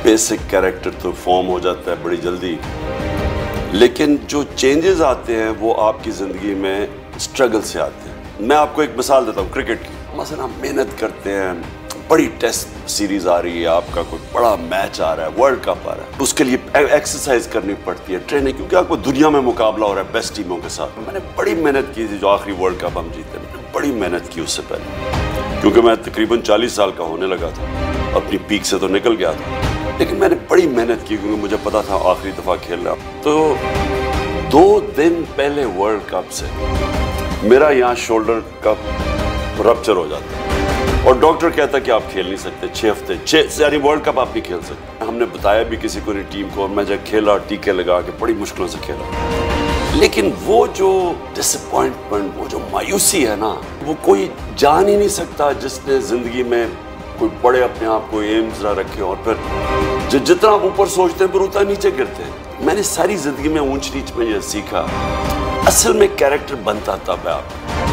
Basic character तो form हो जाता है बड़ी जल्दी, लेकिन जो चेंजेस आते हैं वो आपकी ज़िंदगी में स्ट्रगल से आते हैं। मैं आपको एक मिसाल देता हूँ क्रिकेट की। मसलन हम मेहनत करते हैं, बड़ी टेस्ट सीरीज आ रही है, आपका कोई बड़ा मैच आ रहा है, वर्ल्ड कप आ रहा है, उसके लिए एक्सरसाइज करनी पड़ती है, ट्रेनिंग, क्योंकि आपको दुनिया में मुकाबला हो रहा है बेस्ट टीमों के साथ। मैंने बड़ी मेहनत की थी, जो आखिरी वर्ल्ड कप हम जीते, मैंने बड़ी मेहनत की उससे पहले, क्योंकि मैं तकरीबन 40 साल का होने लगा था, अपनी पीक से तो निकल गया था, लेकिन मैंने बड़ी मेहनत की क्योंकि मुझे पता था आखिरी दफ़ा खेल रहा। तो 2 दिन पहले वर्ल्ड कप से मेरा यहाँ शोल्डर का रप्चर हो जाता है और डॉक्टर कहता है कि आप खेल नहीं सकते 6 हफ्ते, यानी वर्ल्ड कप आप नहीं खेल सकते। हमने बताया भी किसी को नहीं टीम को, और मैं जब खेला टीके लगा के बड़ी मुश्किलों से खेला, लेकिन वो जो डिसअपॉइंटमेंट, वो जो मायूसी है ना, वो कोई जान ही नहीं सकता जिसने ज़िंदगी में कोई बड़े अपने आप को एम्स ना रखे, और फिर जितना आप ऊपर सोचते हैं फिर उतना नीचे गिरते हैं। मैंने सारी ज़िंदगी में ऊंच नीच में यह सीखा, असल में कैरेक्टर बनता तब है आप